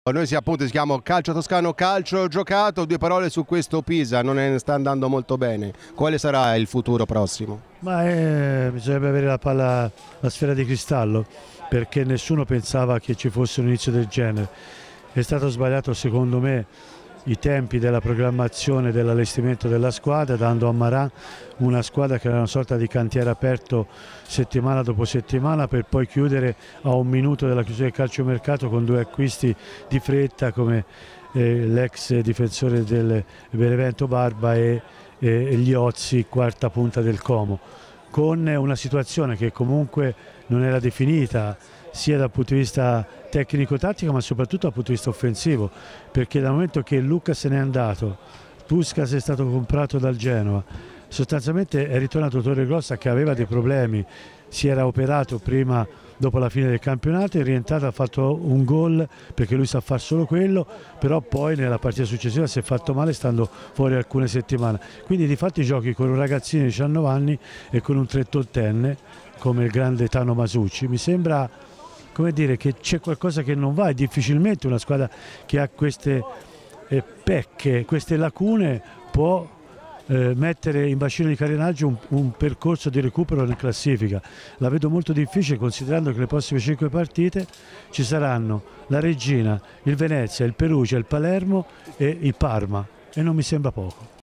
Noi appunto si chiama Calcio Toscano, calcio giocato. Due parole su questo Pisa, non ne sta andando molto bene. Quale sarà il futuro prossimo? Bisognerebbe avere la sfera di cristallo, perché nessuno pensava che ci fosse un inizio del genere. È stato sbagliato secondo me i tempi della programmazione dell'allestimento della squadra, dando a Maran una squadra che era una sorta di cantiere aperto settimana dopo settimana, per poi chiudere a un minuto dalla chiusura del calciomercato con due acquisti di fretta come l'ex difensore del Benevento Barba e gli Ozzi, quarta punta del Como, con una situazione che comunque non era definita sia dal punto di vista tecnico-tattico ma soprattutto dal punto di vista offensivo, perché dal momento che Lucca se n'è andato, Puskás è stato comprato dal Genoa, sostanzialmente è ritornato Torregrossa che aveva dei problemi, si era operato prima dopo la fine del campionato, è rientrato, ha fatto un gol perché lui sa fare solo quello, però poi nella partita successiva si è fatto male stando fuori alcune settimane, quindi di fatto giochi con un ragazzino di 19 anni e con un trettantenne come il grande Tano Masucci. Mi sembra, come dire, che c'è qualcosa che non va, e difficilmente una squadra che ha queste pecche, queste lacune può mettere in bacino di carenaggio un percorso di recupero in classifica. La vedo molto difficile, considerando che le prossime 5 partite ci saranno la Reggina, il Venezia, il Perugia, il Palermo e il Parma, e non mi sembra poco.